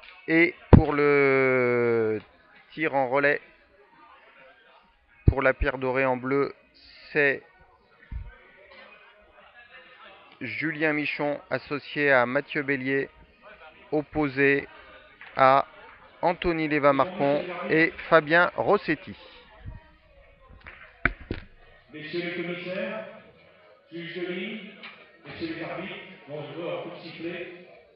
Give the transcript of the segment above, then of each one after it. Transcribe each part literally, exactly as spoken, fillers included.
Et pour le tir en relais, pour la pierre dorée en bleu, c'est Julien Michon associé à Mathieu Bélier, opposé à Anthony Léva-Marcon et Fabien Rossetti. Messieurs les commissaires, juges de ligne, messieurs les arbitres, vont jouer un coup de sifflet.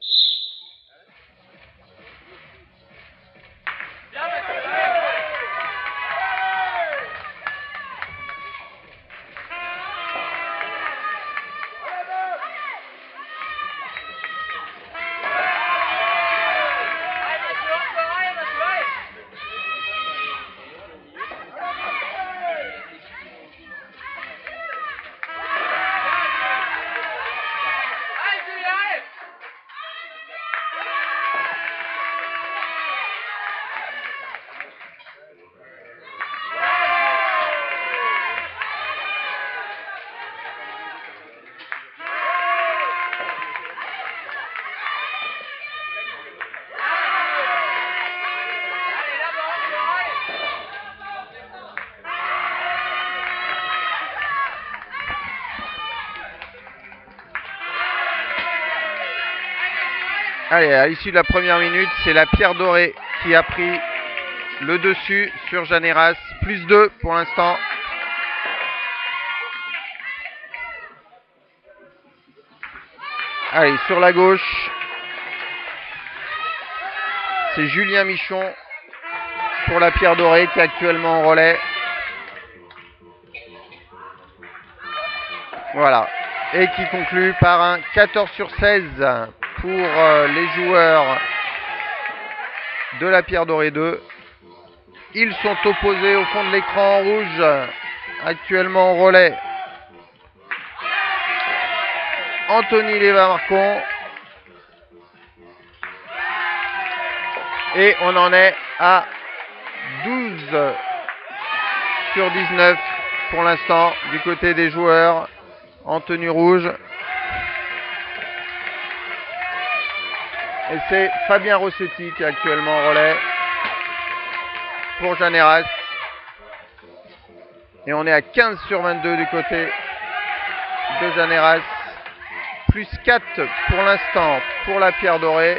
Allez, à l'issue de la première minute, c'est la pierre dorée qui a pris le dessus sur Janeras. Plus deux pour l'instant. Allez, sur la gauche, c'est Julien Michon pour la pierre dorée qui est actuellement en relais. Voilà. Et qui conclut par un quatorze sur seize pour euh, les joueurs de la pierre dorée deux. Ils sont opposés au fond de l'écran en rouge, actuellement en relais. Anthony Léva-Marcon. Et on en est à douze sur dix-neuf pour l'instant du côté des joueurs en tenue rouge. Et c'est Fabien Rossetti qui est actuellement en relais pour Janeras. Et on est à quinze sur vingt-deux du côté de Janeras. Plus quatre pour l'instant pour la pierre dorée.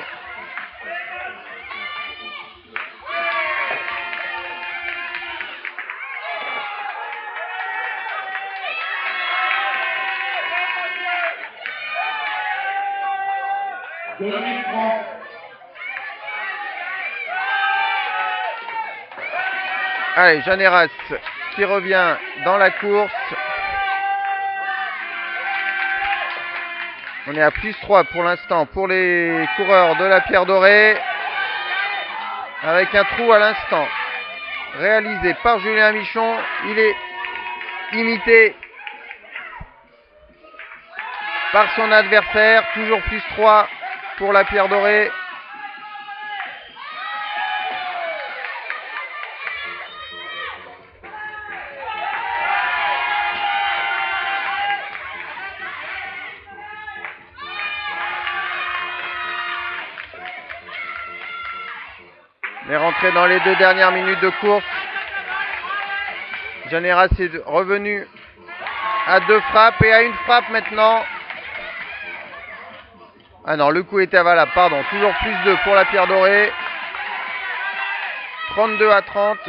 Allez, Janeras qui revient dans la course. On est à plus trois pour l'instant pour les coureurs de la pierre dorée. Avec un trou à l'instant réalisé par Julien Michon. Il est imité par son adversaire. Toujours plus trois pour la pierre dorée. On est rentré dans les deux dernières minutes de course. Janeras est revenu à deux frappes et à une frappe maintenant. Ah non, le coup était avalable, pardon. Toujours plus deux pour la pierre dorée. trente-deux à trente.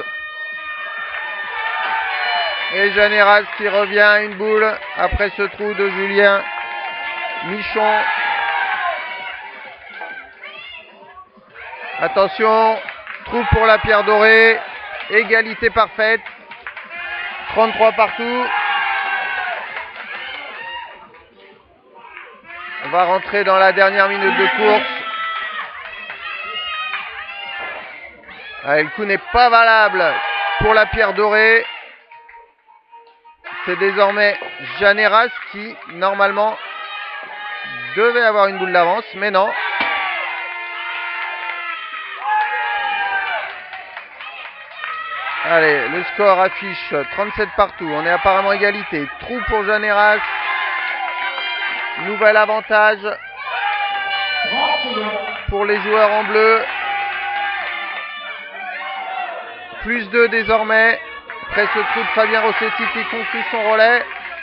Et Janeras qui revient à une boule après ce trou de Julien Michon. Attention, trou pour la pierre dorée. Égalité parfaite. trente-trois partout. On va rentrer dans la dernière minute de course. Allez, le coup n'est pas valable pour la pierre dorée. C'est désormais Janeras qui, normalement, devait avoir une boule d'avance, mais non. Allez, le score affiche trente-sept partout. On est apparemment égalité. Trou pour Janeras. Nouvel avantage pour les joueurs en bleu. Plus deux désormais. Après ce trou de Fabien Rossetti qui conclut son relais.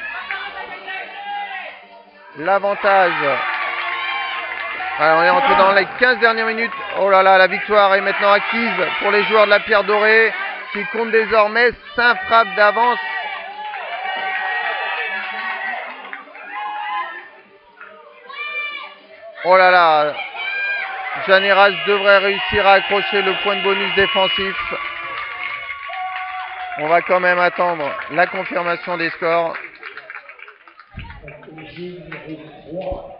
L'avantage. Alors on est rentré dans les quinze dernières minutes. Oh là là, la victoire est maintenant acquise pour les joueurs de la Pierre Dorée qui comptent désormais cinq frappes d'avance. Oh là là, Janeras devrait réussir à accrocher le point de bonus défensif. On va quand même attendre la confirmation des scores. Le jeu numéro trois.